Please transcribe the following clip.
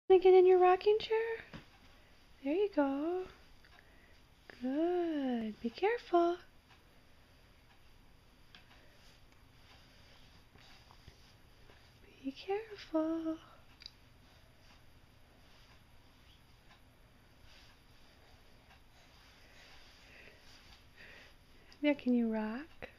Get in your rocking chair? There you go. Good. Be careful. Be careful. Yeah, can you rock?